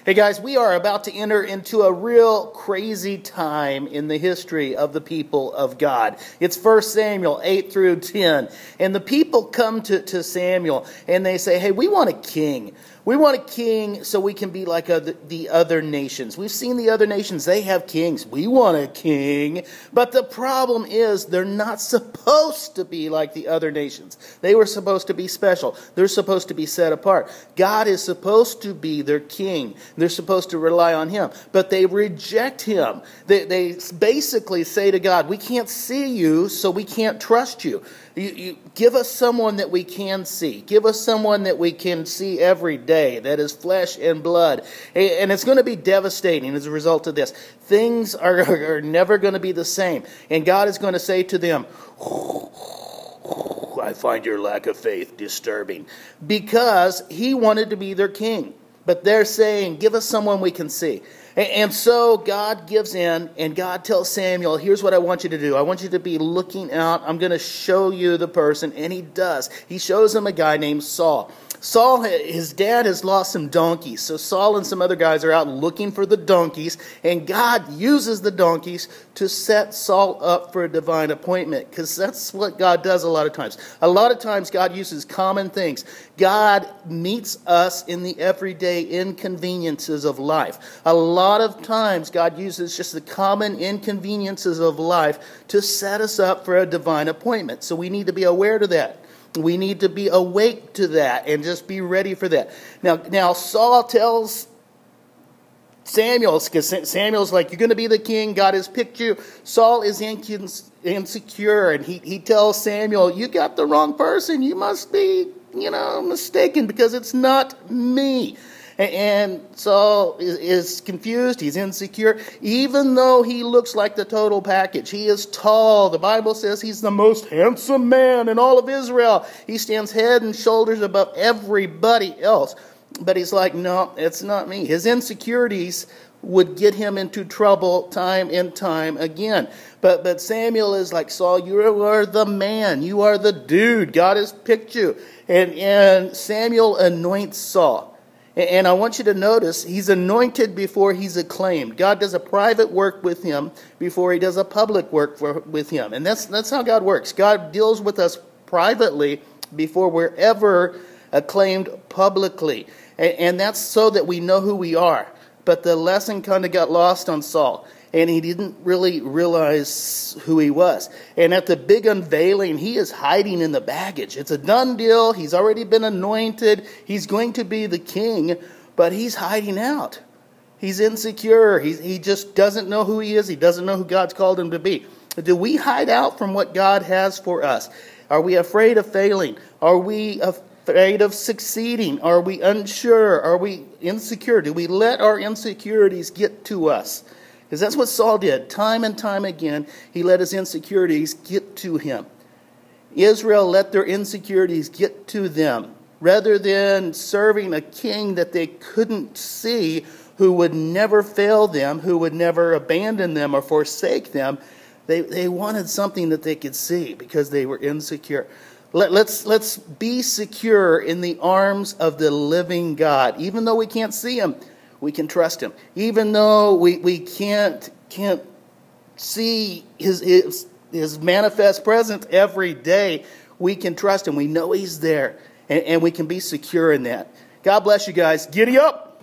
Hey guys, we are about to enter into a real crazy time in the history of the people of God. It's 1 Samuel 8 through 10. And the people come to Samuel and they say, hey, we want a king. We want a king so we can be like the other nations. We've seen the other nations, they have kings. We want a king. But the problem is they're not supposed to be like the other nations. They were supposed to be special. They're supposed to be set apart. God is supposed to be their king. They're supposed to rely on him. But they reject him. They basically say to God, we can't see you, so we can't trust you. You give us someone that we can see. Give us someone that we can see every day, that is flesh and blood. And it's going to be devastating as a result of this. Things are never going to be the same. And God is going to say to them, I find your lack of faith disturbing. Because he wanted to be their king. But they're saying, give us someone we can see. And so God gives in, and God tells Samuel, here's what I want you to do. I want you to be looking out. I'm going to show you the person. And he does. He shows him a guy named Saul. Saul, his dad has lost some donkeys. So Saul and some other guys are out looking for the donkeys. And God uses the donkeys to set Saul up for a divine appointment. Because that's what God does a lot of times. A lot of times God uses common things. God meets us in the everyday inconveniences of life. A lot of times God uses just the common inconveniences of life to set us up for a divine appointment. So we need to be aware to that. We need to be awake to that and just be ready for that. Now Saul tells Samuel, because Samuel's like, you're going to be the king. God has picked you. Saul is insecure, and he tells Samuel, you got the wrong person. You must be, mistaken, because it's not me. And Saul is confused. He's insecure. Even though he looks like the total package. He is tall. The Bible says he's the most handsome man in all of Israel. He stands head and shoulders above everybody else. But he's like, no, it's not me. His insecurities would get him into trouble time and time again. But Samuel is like, Saul, you are the man. You are the dude. God has picked you. And Samuel anoints Saul. And I want you to notice, he's anointed before he's acclaimed. God does a private work with him before he does a public work with him. And that's how God works. God deals with us privately before we're ever acclaimed publicly. And that's so that we know who we are. But the lesson kind of got lost on Saul. And he didn't really realize who he was. And at the big unveiling, he is hiding in the baggage. It's a done deal. He's already been anointed. He's going to be the king, but he's hiding out. He's insecure. He just doesn't know who he is. He doesn't know who God's called him to be. Do we hide out from what God has for us? Are we afraid of failing? Are we afraid of succeeding? Are we unsure? Are we insecure? Do we let our insecurities get to us? Because that's what Saul did. Time and time again, he let his insecurities get to him. Israel let their insecurities get to them. Rather than serving a king that they couldn't see, who would never fail them, who would never abandon them or forsake them, they wanted something that they could see because they were insecure. Let's be secure in the arms of the living God. Even though we can't see him, we can trust him. Even though we can't see his manifest presence every day, we can trust him. We know he's there, and we can be secure in that. God bless you guys. Giddy up!